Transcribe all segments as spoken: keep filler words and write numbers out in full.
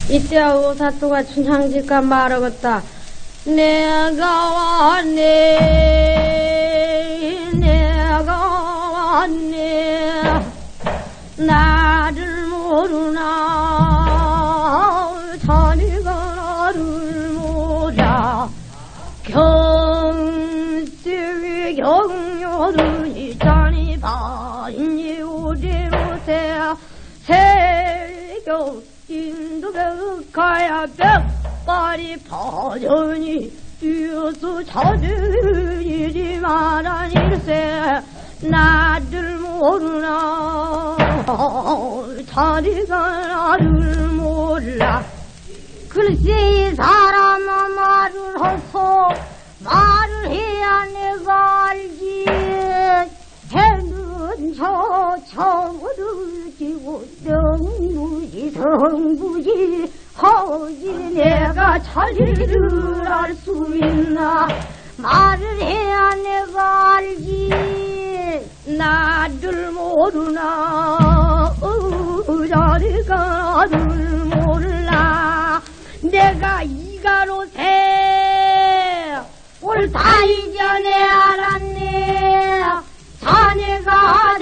이때야 오사또가 춘향질까 말하겠다. 내가 왔네, 내가 왔네. 나를 모르나, 자네가 나를 몰라. 경세 경료들이 자네 반이 우리 못해. 세교 인도백가야 백발이 파전이 뛰어서 찾으리지 말아닐세. 나를 모르나, 자리가 나를 몰라. 글쎄 이 사람아 말을 하소. 말을 해야 내가 알지. 해는 저 처음으로 지고 영무지 성부지 허지 내가 자리를 알 수 있나. 말을 해야 내가 알지. 나를 모르나, 어, 자리가 나를 몰라. 내가 이가로새 옳다 이전에 알았네. 자네가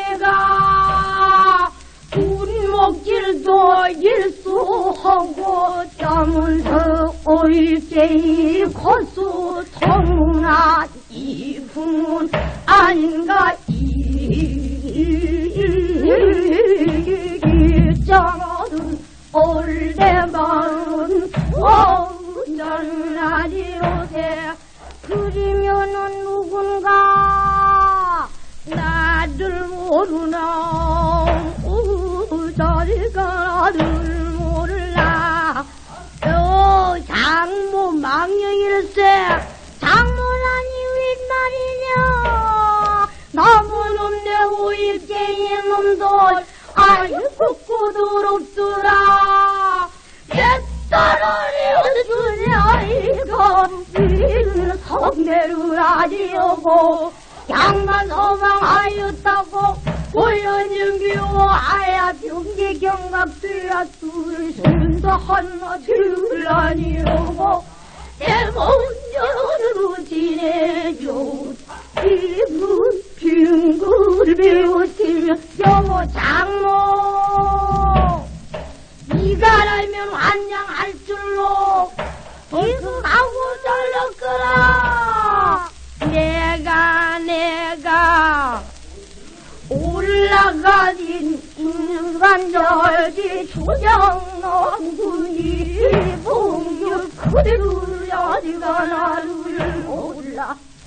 자네가 군목질도 일수하고 땀은서 오일제이 고수 통문아 이 품은 아닌가. 이정어든 올대방은 온전하리로세. 그리면은 누군가 나를 모르나, 오, 자리가 나를 몰라. 어, 장모 망령일세. 장모라니 웬말이냐. 나무는 내 오일쟁이 놈도 아이고 꾸드럽더라. 옛사람이 어쩌냐 이거 이는 성내를 아니오고 양만 소망하였다고 보여주기오. 아야 병기 경각돼야 둘 손도 하나 둘 아니오고 내 먼저로 지내줘. 이분 빙글 배우시며 여보 장모 이가 알면 환장할 줄로 이수하고 절렀거라. 내가 내가 올라가진 인간절지 주장농군이 봉유 그대로 어디가 나를 몰라.